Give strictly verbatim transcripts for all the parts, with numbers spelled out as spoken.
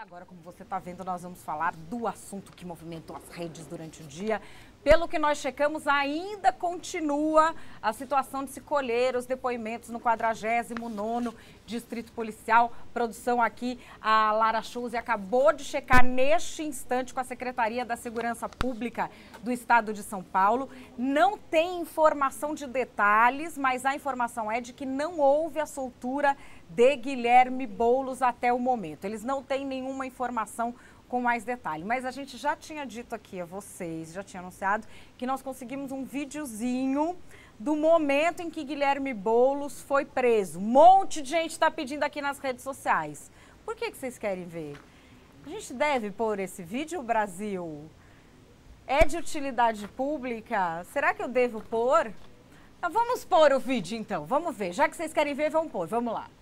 agora, como você está vendo, nós vamos falar do assunto que movimentou as redes durante o dia. Pelo que nós checamos, ainda continua a situação de se colher os depoimentos no quadragésimo nono Distrito Policial. Produção aqui, a Lara Schulze acabou de checar neste instante com a Secretaria da Segurança Pública do Estado de São Paulo. Não tem informação de detalhes, mas a informação é de que não houve a soltura de Guilherme Boulos até o momento. Eles não têm nenhuma informação com mais detalhe, mas a gente já tinha dito aqui a vocês, já tinha anunciado que nós conseguimos um videozinho do momento em que Guilherme Boulos foi preso. Um monte de gente está pedindo aqui nas redes sociais. Por que que vocês querem ver? A gente deve pôr esse vídeo, Brasil? É de utilidade pública? Será que eu devo pôr? Então, vamos pôr o vídeo então, vamos ver. Já que vocês querem ver, vamos pôr, vamos lá.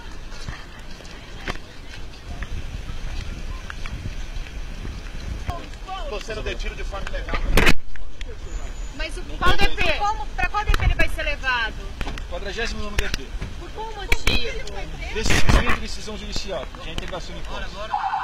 Estou sendo detido de forma ilegal. Mas o, qual D P? Como, pra qual D P ele vai ser levado? quadragésimo nono D P. Por qual motivo? Decisão de decisão judicial, de integração de postos.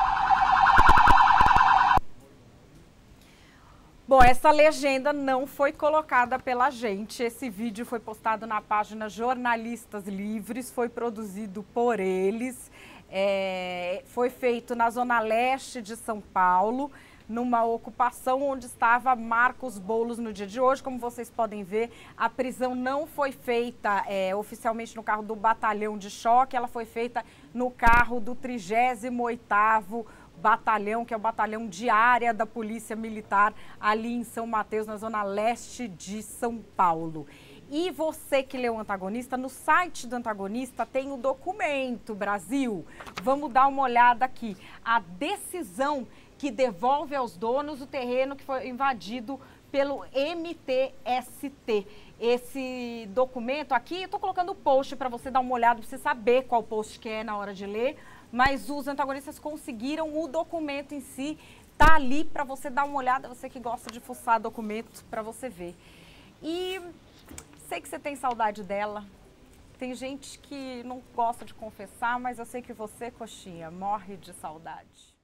Bom, essa legenda não foi colocada pela gente. Esse vídeo foi postado na página Jornalistas Livres, foi produzido por eles. É, foi feito na zona leste de São Paulo, numa ocupação onde estava Marcos Boulos no dia de hoje. Como vocês podem ver, a prisão não foi feita é, oficialmente no carro do batalhão de choque, ela foi feita no carro do trigésimo oitavo Batalhão, que é o batalhão de área da Polícia Militar, ali em São Mateus, na zona leste de São Paulo. E você que leu o Antagonista, no site do Antagonista tem o documento, Brasil. Vamos dar uma olhada aqui. A decisão que devolve aos donos o terreno que foi invadido pelo M T S T. Esse documento aqui, eu estou colocando o post para você dar uma olhada, para você saber qual post que é na hora de ler, mas os antagonistas conseguiram o documento em si, tá ali para você dar uma olhada, você que gosta de fuçar documento, para você ver. E sei que você tem saudade dela, tem gente que não gosta de confessar, mas eu sei que você, coxinha, morre de saudade.